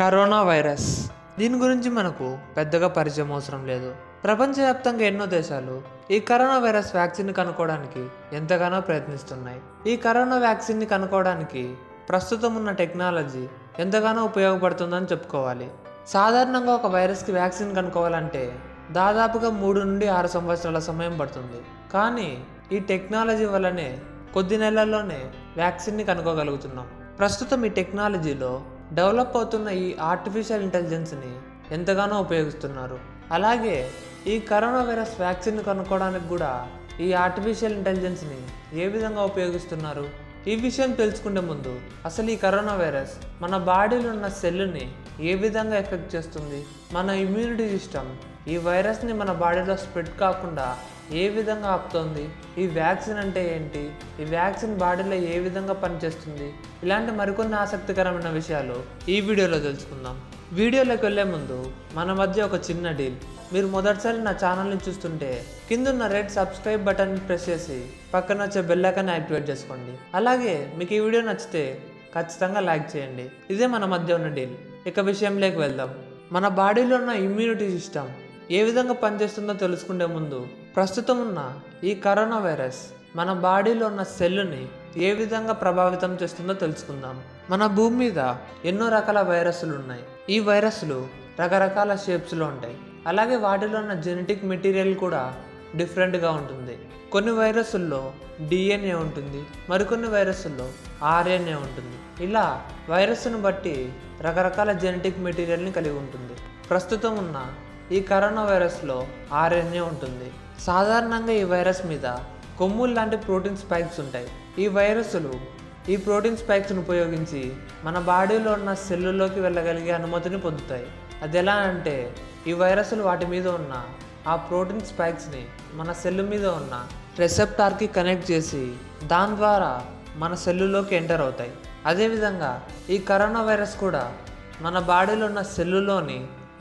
Corona virus దీని గురించి మనకు పెద్దగా పరిచయం అవసరం లేదు. ప్రపంచవ్యాప్తంగా ఎన్నో దేశాలు ఈ కరోనా వైరస్ వ్యాక్సిన్ కనుక్కోవడానికి ఎంతగానో ప్రయత్నిస్తున్నాయి. ఈ కరోనా వ్యాక్సిన్ని కనుక్కోవడానికి ప్రస్తుతం ఉన్న టెక్నాలజీ ఎంతగానో ఉపయోగపడుతుందని చెప్పుకోవాలి. సాధారణంగా ఒక వైరస్కి వ్యాక్సిన్ కనుక్కోవాలంటే దాదాపుగా 3 నుండి 6 సంవత్సరాల సమయం పడుతుంది. కానీ ఈ టెక్నాలజీ వల్లనే కొద్ది నెలల్లోనే వ్యాక్సిన్ని కనుక్కోగలుగుతున్నాం. ప్రస్తుతం ఈ టెక్నాలజీలో డెవలప్ అవుతున్న ఈ ఆర్టిఫిషియల్ ఇంటెలిజెన్స్ని ఎంతగానో ఉపయోగిస్తున్నారు. అలాగే ఈ కరోనా వైరస్ వ్యాక్సిన్ కనుక్కోవడానికి కూడా ఈ ఆర్టిఫిషియల్ ఇంటెలిజెన్స్ని ఏ విధంగా ఉపయోగిస్తున్నారు, ఈ విషయం తెలుసుకునే ముందు అసలు ఈ కరోనా వైరస్ మన బాడీలో ఉన్న సెల్లుని ఏ విధంగా ఎఫెక్ట్ చేస్తుంది, మన ఇమ్యూనిటీ సిస్టమ్ ఈ వైరస్ని మన బాడీలో స్ప్రెడ్ కాకుండా ఏ విధంగా ఆపుతోంది, ఈ వ్యాక్సిన్ అంటే ఏంటి, ఈ వ్యాక్సిన్ బాడీలో ఏ విధంగా పనిచేస్తుంది, ఇలాంటి మరికొన్ని ఆసక్తికరమైన విషయాలు ఈ వీడియోలో తెలుసుకుందాం. వీడియోలోకి వెళ్ళే ముందు మన మధ్య ఒక చిన్న డీల్. మీరు మొదటిసారి నా ఛానల్ని చూస్తుంటే కిందున్న రెడ్ సబ్స్క్రైబ్ బటన్ ప్రెస్ చేసి పక్కన వచ్చే బెల్ ఐకాన్ యాక్టివేట్ చేసుకోండి. అలాగే మీకు ఈ వీడియో నచ్చితే ఖచ్చితంగా లైక్ చేయండి. ఇదే మన మధ్య ఉన్న డీల్. ఇక విషయంలోకి వెళ్దాం. మన బాడీలో ఉన్న ఇమ్యూనిటీ సిస్టమ్ ఏ విధంగా పనిచేస్తుందో తెలుసుకునే ముందు ప్రస్తుతం ఉన్న ఈ కరోనా వైరస్ మన బాడీలో ఉన్న సెల్లుని ఏ విధంగా ప్రభావితం చేస్తుందో తెలుసుకుందాం. మన భూమి మీద ఎన్నో రకాల వైరస్లు ఉన్నాయి. ఈ వైరస్లు రకరకాల షేప్స్లో ఉంటాయి. అలాగే వాటిలో ఉన్న జెనెటిక్ మెటీరియల్ కూడా డిఫరెంట్గా ఉంటుంది. కొన్ని వైరస్ల్లో DNA ఉంటుంది, మరికొన్ని వైరస్ల్లో RNA ఉంటుంది. ఇలా వైరస్ను బట్టి రకరకాల జెనెటిక్ మెటీరియల్ని కలిగి ఉంటుంది. ప్రస్తుతం ఉన్న ఈ కరోనా వైరస్లో RNA ఉంటుంది. సాధారణంగా ఈ వైరస్ మీద కొమ్ములు లాంటి ప్రోటీన్ స్పైక్స్ ఉంటాయి. ఈ వైరస్లు ఈ ప్రోటీన్ స్పైక్స్ను ఉపయోగించి మన బాడీలో ఉన్న సెల్లులోకి వెళ్ళగలిగే అనుమతిని పొందుతాయి. అది ఎలా అంటే ఈ వైరస్లు వాటి మీద ఉన్న ఆ ప్రోటీన్ స్పైక్స్ని మన సెల్లు మీద ఉన్న రెసెప్టార్కి కనెక్ట్ చేసి దాని ద్వారా మన సెల్లులోకి ఎంటర్ అవుతాయి. అదేవిధంగా ఈ కరోనా వైరస్ కూడా మన బాడీలో ఉన్న సెల్లులోని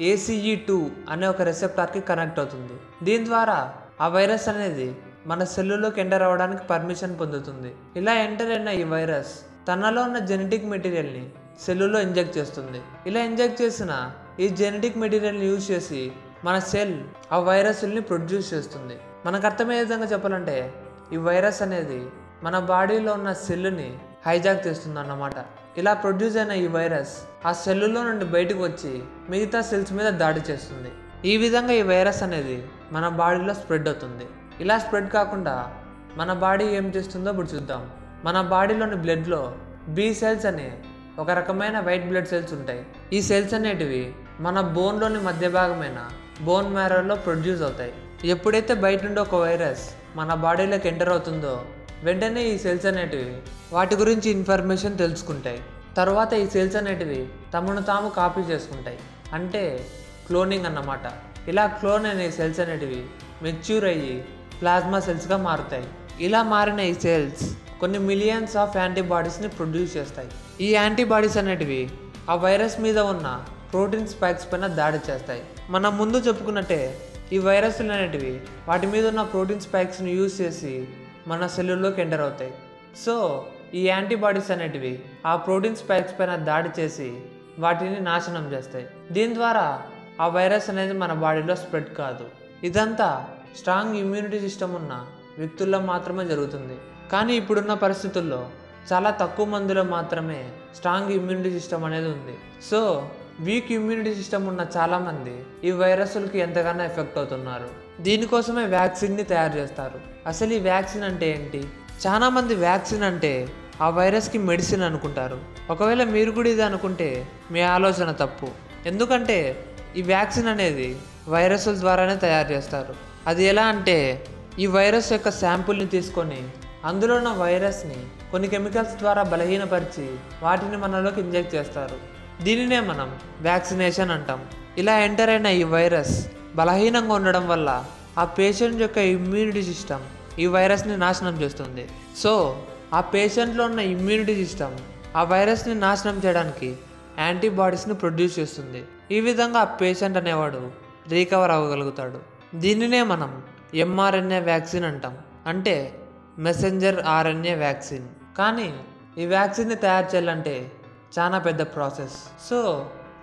ACE2 అనే ఒక రెసెప్టార్కి కనెక్ట్ అవుతుంది. దీని ద్వారా ఆ వైరస్ అనేది మన సెల్లులోకి ఎంటర్ అవ్వడానికి పర్మిషన్ పొందుతుంది. ఇలా ఎంటర్ అయిన ఈ వైరస్ తనలో ఉన్న జెనెటిక్ మెటీరియల్ని సెల్లులో ఇంజెక్ట్ చేస్తుంది. ఇలా ఇంజెక్ట్ చేసిన ఈ జెనెటిక్ మెటీరియల్ని యూజ్ చేసి మన సెల్ ఆ వైరస్ని ప్రొడ్యూస్ చేస్తుంది. మనకు అర్థమయ్యే విధంగా చెప్పాలంటే ఈ వైరస్ అనేది మన బాడీలో ఉన్న సెల్లుని హైజాక్ చేస్తుంది అన్నమాట. ఇలా ప్రొడ్యూస్ అయిన ఈ వైరస్ ఆ సెల్లులో నుండి బయటకు వచ్చి మిగతా సెల్స్ మీద దాడి చేస్తుంది. ఈ విధంగా ఈ వైరస్ అనేది మన బాడీలో స్ప్రెడ్ అవుతుంది. ఇలా స్ప్రెడ్ కాకుండా మన బాడీ ఏం చేస్తుందో ఇప్పుడు చూద్దాం. మన బాడీలోని బ్లడ్లో B సెల్స్ అనే ఒక రకమైన వైట్ బ్లడ్ సెల్స్ ఉంటాయి. ఈ సెల్స్ అనేటివి మన బోన్లోని మధ్య భాగమైన బోన్ మ్యారోలో ప్రొడ్యూస్ అవుతాయి. ఎప్పుడైతే బయట నుండి ఒక వైరస్ మన బాడీలోకి ఎంటర్ అవుతుందో వెంటనే ఈ సెల్స్ అనేటివి వాటి గురించి ఇన్ఫర్మేషన్ తెలుసుకుంటాయి. తర్వాత ఈ సెల్స్ అనేటివి తమను తాము కాపీ చేసుకుంటాయి, అంటే క్లోనింగ్ అన్నమాట. ఇలా క్లోన్ అనే సెల్స్ అనేటివి మెచ్యూర్ అయ్యి ప్లాస్మా సెల్స్గా మారుతాయి. ఇలా మారిన ఈ సెల్స్ కొన్ని మిలియన్స్ ఆఫ్ యాంటీబాడీస్ని ప్రొడ్యూస్ చేస్తాయి. ఈ యాంటీబాడీస్ అనేటివి ఆ వైరస్ మీద ఉన్న ప్రోటీన్ స్పైక్స్ పైన దాడి చేస్తాయి. మనం ముందు చెప్పుకున్నట్టే ఈ వైరస్లు అనేటివి వాటి మీద ఉన్న ప్రోటీన్ స్పైక్స్ని యూజ్ చేసి మన సెల్లుల్లోకి ఎంటర్ అవుతాయి. సో ఈ యాంటీబాడీస్ అనేటివి ఆ ప్రోటీన్ స్పైక్స్ పైన దాడి చేసి వాటిని నాశనం చేస్తాయి. దీని ద్వారా ఆ వైరస్ అనేది మన బాడీలో స్ప్రెడ్ కాదు. ఇదంతా స్ట్రాంగ్ ఇమ్యూనిటీ సిస్టమ్ ఉన్న వ్యక్తుల్లో మాత్రమే జరుగుతుంది. కానీ ఇప్పుడున్న పరిస్థితుల్లో చాలా తక్కువ మందిలో మాత్రమే స్ట్రాంగ్ ఇమ్యూనిటీ సిస్టమ్ అనేది ఉంది. సో వీక్ ఇమ్యూనిటీ సిస్టమ్ ఉన్న చాలామంది ఈ వైరస్లకి ఎంతగానో ఎఫెక్ట్ అవుతున్నారు. దీనికోసమే వ్యాక్సిన్ని తయారు చేస్తారు. అసలు ఈ వ్యాక్సిన్ అంటే ఏంటి? చాలామంది వ్యాక్సిన్ అంటే ఆ వైరస్కి మెడిసిన్ అనుకుంటారు. ఒకవేళ మీరు కూడా ఇది అనుకుంటే మీ ఆలోచన తప్పు. ఎందుకంటే ఈ వ్యాక్సిన్ అనేది వైరస్ల ద్వారానే తయారు చేస్తారు. అది ఎలా అంటే ఈ వైరస్ యొక్క శాంపుల్ని తీసుకొని అందులో ఉన్న వైరస్ని కొన్ని కెమికల్స్ ద్వారా బలహీనపరిచి వాటిని మనలోకి ఇంజెక్ట్ చేస్తారు. దీనినే మనం వ్యాక్సినేషన్ అంటాం. ఇలా ఎంటర్ అయిన ఈ వైరస్ బలహీనంగా ఉండడం వల్ల ఆ పేషెంట్ యొక్క ఇమ్యూనిటీ సిస్టమ్ ఈ వైరస్ని నాశనం చేస్తుంది. సో ఆ పేషెంట్లో ఉన్న ఇమ్యూనిటీ సిస్టమ్ ఆ వైరస్ని నాశనం చేయడానికి యాంటీబాడీస్ని ప్రొడ్యూస్ చేస్తుంది. ఈ విధంగా ఆ పేషెంట్ అనేవాడు రీకవర్ అవ్వగలుగుతాడు. దీనినే మనం mRNA వ్యాక్సిన్ అంటాం, అంటే మెసెంజర్ RNA వ్యాక్సిన్. కానీ ఈ వ్యాక్సిన్ని తయారు చేయాలంటే చాలా పెద్ద ప్రాసెస్. సో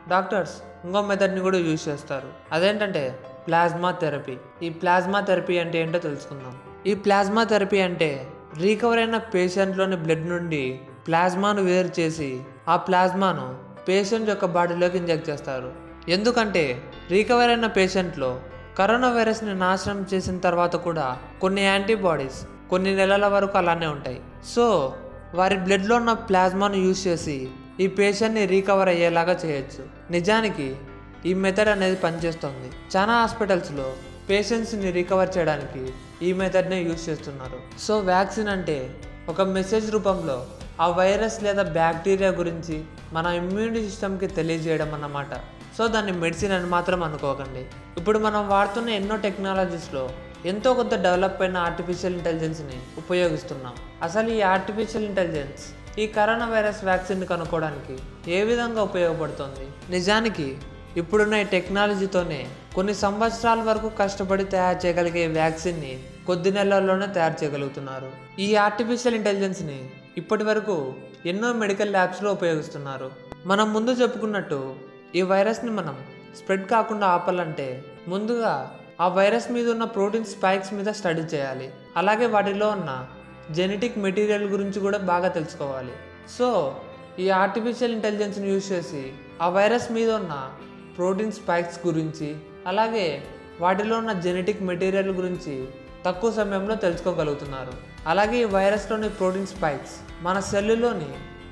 డాక్టర్స్ ఇంకో మెథడ్ని కూడా యూజ్ చేస్తారు. అదేంటంటే ప్లాస్మా థెరపీ. ఈ ప్లాస్మా థెరపీ అంటే ఏంటో తెలుసుకుందాం. ఈ ప్లాస్మా థెరపీ అంటే రికవర్ అయిన పేషెంట్లోని బ్లడ్ నుండి ప్లాస్మాను వేరు చేసి ఆ ప్లాస్మాను పేషెంట్ యొక్క బాడీలోకి ఇంజెక్ట్ చేస్తారు. ఎందుకంటే రికవర్ అయిన పేషెంట్లో కరోనా వైరస్ని నాశనం చేసిన తర్వాత కూడా కొన్ని యాంటీబాడీస్ కొన్ని నెలల వరకు అలానే ఉంటాయి. సో వారి బ్లడ్లో ఉన్న ప్లాస్మాను యూజ్ చేసి ఈ పేషెంట్ని రీకవర్ అయ్యేలాగా చేయొచ్చు. నిజానికి ఈ మెథడ్ అనేది పనిచేస్తుంది. చాలా హాస్పిటల్స్లో పేషెంట్స్ని రికవర్ చేయడానికి ఈ మెథడ్నే యూజ్ చేస్తున్నారు. సో వ్యాక్సిన్ అంటే ఒక మెసేజ్ రూపంలో ఆ వైరస్ లేదా బ్యాక్టీరియా గురించి మన ఇమ్యూనిటీ సిస్టమ్కి తెలియజేయడం అన్నమాట. సో దాన్ని మెడిసిన్ అని మాత్రం అనుకోకండి. ఇప్పుడు మనం వాడుతున్న ఎన్నో టెక్నాలజీస్లో ఎంతో కొంత డెవలప్ అయిన ఆర్టిఫిషియల్ ఇంటెలిజెన్స్ని ఉపయోగిస్తున్నాం. అసలు ఈ ఆర్టిఫిషియల్ ఇంటెలిజెన్స్ ఈ కరోనా వైరస్ వ్యాక్సిన్ కనుక్కోవడానికి ఏ విధంగా ఉపయోగపడుతుంది? నిజానికి ఇప్పుడున్న ఈ టెక్నాలజీతోనే కొన్ని సంవత్సరాల వరకు కష్టపడి తయారు చేయగలిగే వ్యాక్సిన్ని కొద్ది నెలల్లోనే తయారు చేయగలుగుతున్నారు. ఈ ఆర్టిఫిషియల్ ఇంటెలిజెన్స్ని ఇప్పటి వరకు ఎన్నో మెడికల్ ల్యాబ్స్లో ఉపయోగిస్తున్నారు. మనం ముందు చెప్పుకున్నట్టు ఈ వైరస్ని మనం స్ప్రెడ్ కాకుండా ఆపాలంటే ముందుగా ఆ వైరస్ మీద ఉన్న ప్రోటీన్ స్పైక్స్ మీద స్టడీ చేయాలి. అలాగే వాటిలో ఉన్న జెనెటిక్ మెటీరియల్ గురించి కూడా బాగా తెలుసుకోవాలి. సో ఈ ఆర్టిఫిషియల్ ఇంటెలిజెన్స్ని యూజ్ చేసి ఆ వైరస్ మీద ఉన్న ప్రోటీన్ స్పైక్స్ గురించి అలాగే వాటిలో ఉన్న జెనెటిక్ మెటీరియల్ గురించి తక్కువ సమయంలో తెలుసుకోగలుగుతున్నారు. అలాగే ఈ వైరస్లోని ప్రోటీన్ స్పైక్స్ మన సెల్లులోని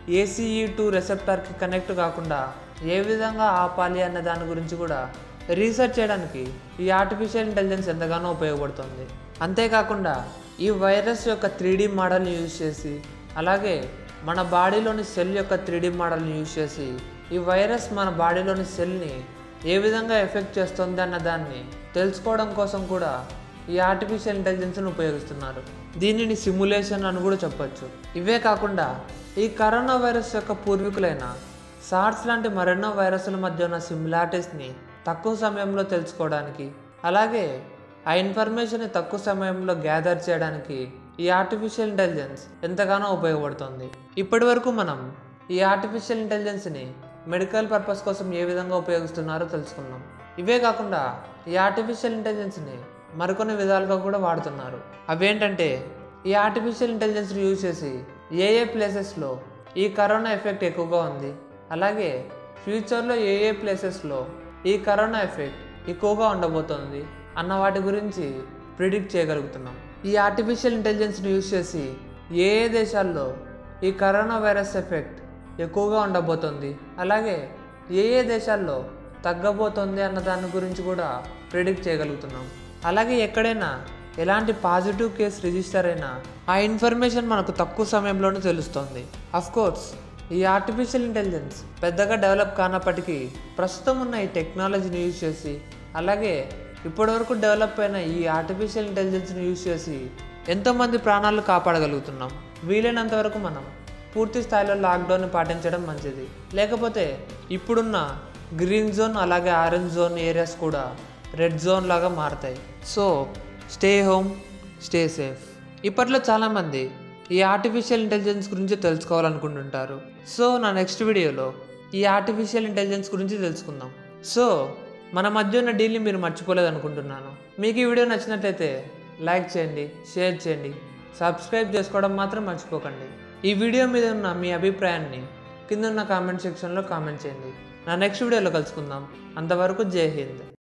ACE2 రెసెప్టార్కి కనెక్ట్ కాకుండా ఏ విధంగా ఆపాలి అన్న దాని గురించి కూడా రీసెర్చ్ చేయడానికి ఈ ఆర్టిఫిషియల్ ఇంటెలిజెన్స్ ఎంతగానో ఉపయోగపడుతుంది. అంతేకాకుండా ఈ వైరస్ యొక్క 3D మోడల్ని యూజ్ చేసి అలాగే మన బాడీలోని సెల్ యొక్క 3D మోడల్ని యూజ్ చేసి ఈ వైరస్ మన బాడీలోని సెల్ని ఏ విధంగా ఎఫెక్ట్ చేస్తుంది అన్న దాన్ని తెలుసుకోవడం కోసం కూడా ఈ ఆర్టిఫిషియల్ ఇంటెలిజెన్స్ని ఉపయోగిస్తున్నారు. దీనిని సిమ్యులేషన్ అని కూడా చెప్పొచ్చు. ఇవే కాకుండా ఈ కరోనా వైరస్ యొక్క పూర్వీకులైన సార్స్ లాంటి మరెన్నో వైరస్ల మధ్య ఉన్న సిమిలారిటీస్ని తక్కువ సమయంలో తెలుసుకోవడానికి అలాగే ఆ ఇన్ఫర్మేషన్ని తక్కువ సమయంలో గ్యాదర్ చేయడానికి ఈ ఆర్టిఫిషియల్ ఇంటెలిజెన్స్ ఎంతగానో ఉపయోగపడుతుంది. ఇప్పటి వరకు మనం ఈ ఆర్టిఫిషియల్ ఇంటెలిజెన్స్ని మెడికల్ పర్పస్ కోసం ఏ విధంగా ఉపయోగిస్తున్నారో తెలుసుకున్నాం. ఇవే కాకుండా ఈ ఆర్టిఫిషియల్ ఇంటెలిజెన్స్ని మరికొన్ని విధాలుగా కూడా వాడుతున్నారు. అవేంటంటే ఈ ఆర్టిఫిషియల్ ఇంటెలిజెన్స్ని యూజ్ చేసి ఏ ప్లేసెస్లో ఈ కరోనా ఎఫెక్ట్ ఎక్కువగా ఉంది అలాగే ఫ్యూచర్లో ఏ ప్లేసెస్లో ఈ కరోనా ఎఫెక్ట్ ఎక్కువగా ఉండబోతోంది అన్న వాటి గురించి ప్రిడిక్ట్ చేయగలుగుతున్నాం. ఈ ఆర్టిఫిషియల్ ఇంటెలిజెన్స్ని యూజ్ చేసి ఏ దేశాల్లో ఈ కరోనా వైరస్ ఎఫెక్ట్ ఎక్కువగా ఉండబోతుంది అలాగే ఏ దేశాల్లో తగ్గబోతోంది అన్న దాని గురించి కూడా ప్రిడిక్ట్ చేయగలుగుతున్నాం. అలాగే ఎక్కడైనా ఎలాంటి పాజిటివ్ కేసు రిజిస్టర్ అయినా ఆ ఇన్ఫర్మేషన్ మనకు తక్కువ సమయంలోనే తెలుస్తుంది. అఫ్కోర్స్ ఈ ఆర్టిఫిషియల్ ఇంటెలిజెన్స్ పెద్దగా డెవలప్ కానప్పటికీ ప్రస్తుతం ఉన్న ఈ టెక్నాలజీని యూజ్ చేసి అలాగే ఇప్పటివరకు డెవలప్ అయిన ఈ ఆర్టిఫిషియల్ ఇంటెలిజెన్స్ని యూజ్ చేసి ఎంతోమంది ప్రాణాలు కాపాడగలుగుతున్నాం. వీలైనంత వరకు మనం పూర్తి స్థాయిలో లాక్డౌన్ని పాటించడం మంచిది. లేకపోతే ఇప్పుడున్న గ్రీన్ జోన్ అలాగే ఆరెంజ్ జోన్ ఏరియాస్ కూడా రెడ్ జోన్ లాగా మారుతాయి. So stay home, stay safe. ఇప్పట్లో చాలామంది ఈ ఆర్టిఫిషియల్ ఇంటెలిజెన్స్ గురించి తెలుసుకోవాలనుకుంటుంటారు. సో నా నెక్స్ట్ వీడియోలో ఈ ఆర్టిఫిషియల్ ఇంటెలిజెన్స్ గురించి తెలుసుకుందాం. సో మన మధ్య ఉన్న డీల్ని మీరు మర్చిపోలేదు అనుకుంటున్నాను. మీకు ఈ వీడియో నచ్చినట్లయితే లైక్ చేయండి, షేర్ చేయండి, సబ్స్క్రైబ్ చేసుకోవడం మాత్రం మర్చిపోకండి. ఈ వీడియో మీద ఉన్న మీ అభిప్రాయాన్ని కింద ఉన్న కామెంట్ సెక్షన్లో కామెంట్ చేయండి. నా నెక్స్ట్ వీడియోలో కలుసుకుందాం. అంతవరకు జై హింద్.